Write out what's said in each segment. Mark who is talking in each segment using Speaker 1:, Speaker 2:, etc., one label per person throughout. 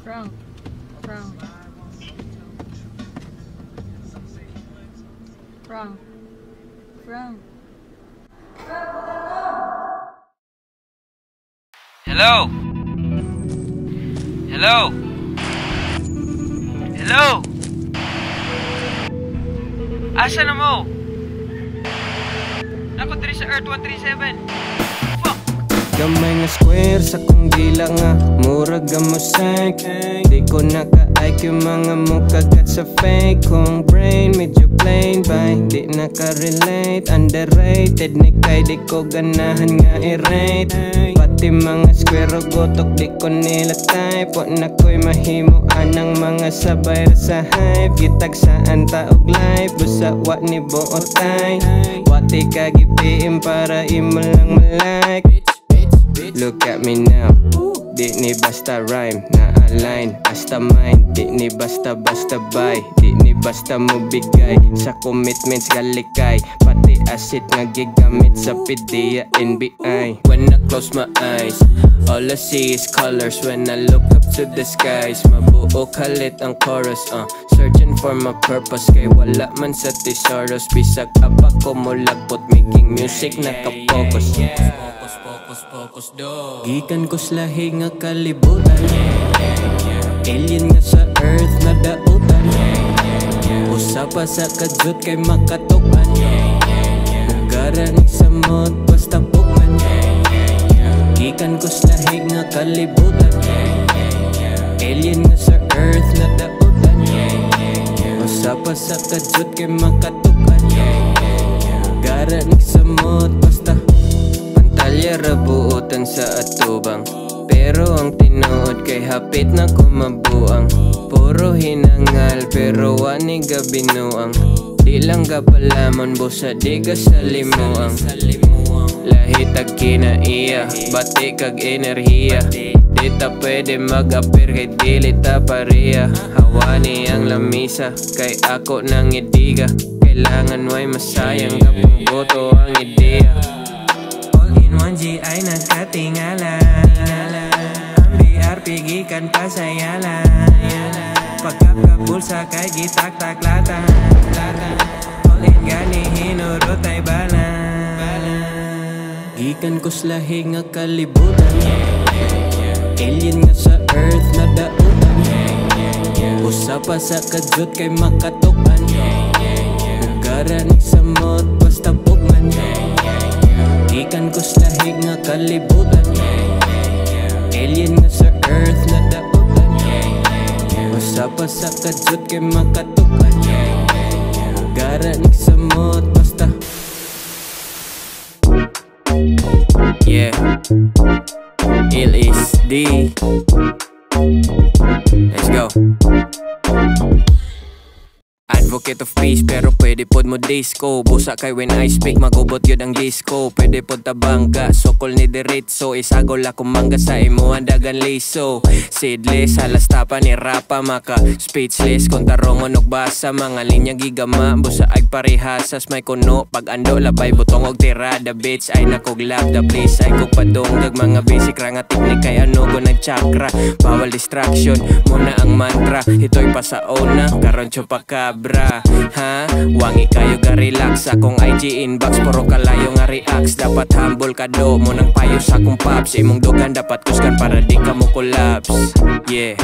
Speaker 1: Frank. Frank. Frank. Frank.
Speaker 2: Hello? Hello? Hello? Asa na mo? Ako diri sa Earth 137. Fuck!
Speaker 3: Gamay nga square sa kong dila nga murag nga mosaic. Di ko naka-IQ mga mukagat sa fake. Kong brain medyo plain by di naka-relate. Underrated ni kay di ko ganahan nga i-rate. Pati mga square o gotok di ko nila type. Wa na ko'y mahimo anang mga sabay sa hype. Gitag saan taog life busa wa ni buotay. Wati kagipiin para imo lang malike. Look at me now, di ni basta rhyme na-align, basta mind. Di ni basta-basta buy, di ni basta mo bigay sa commitments galikay. Pati acid nga gigamit sa PDEA NBI. When I close my eyes, all I see is colors. When I look up to the skies, mabuo kalit ang chorus. Searching for my purpose, kay wala man sa thesaurus. Bisag apa ko mo lagpot, making music nakapokus. Focus do. Gikan ko slahi nga kalibutan, alien nga sa earth na dautan. Usapa sa kajut kay makatukan. Mugara ni samot basta bukman. Gikan ko slahi nga kalibutan, alien nga sa earth na dautan. Usapa sa kajut kay makatukan. Mugara ni samot basta. Talya rabuotan sa atubang, pero ang tinuod kay hapit na kumabuang. Puro hinangal pero wani gabinuang. Di lang gapalamon busa di ka sa limuang. Lahi tag kinaiya, bati kag enerhiya. Di ta pwede mag-apir kay dili ta pareha. Hawani ang lamisa kay ako nang idiga. Kailangan way masayang kapong boto ang ideya. 1G ay nagkatingala, ang BRP gikan pasayala. Pagkapkapulsa kay gitak-tak lata. All in gani hinurot ay bala. Gikan ko slahi nga kalibutan, alien nga sa earth na dautan. Usapa sa kajut kay makatukan. Mugara ni samot basta bukman. Gikan ko slahi nga kalibutan, alien nga sa earth na dautan. Usapa sa kajut kay makatukan. Mugara ni samot basta. Yeah, LSD. Let's go. Advocate of peace pero pwede pod mo disco. Busa kay when I speak magubot yun ang disco. Pwede pod tabangga, sokol ni diretso. Isagol ako mangga sa imo andagan liso. Seedless, halas tapa ni rapa maka speechless. Kung tarongon og basa, mga linya gigama. Busa ay parehasas may kuno. Pag ando labay butong og tirada. Bitch ay nakoglab da please ay kog padungdag. Mga basic ra nga teknik kay ano go nagchakra. Bawal distraction, muna ang mantra. Ito'y pasaona, karon chupakabra. Ha? Wangi kayo ga relax. Akong IG inbox, puro kalayo nga reacts. Dapat humble ka do mo nang payo sa akong pops. Imong dugan dapat kusgan para di ka mo collapse. Yeah.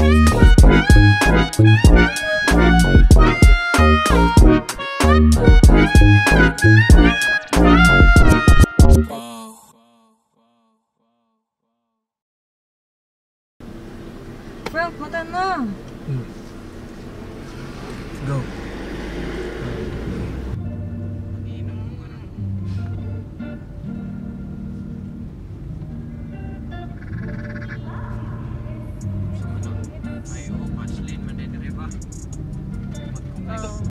Speaker 1: Frank, mata na.
Speaker 3: Go.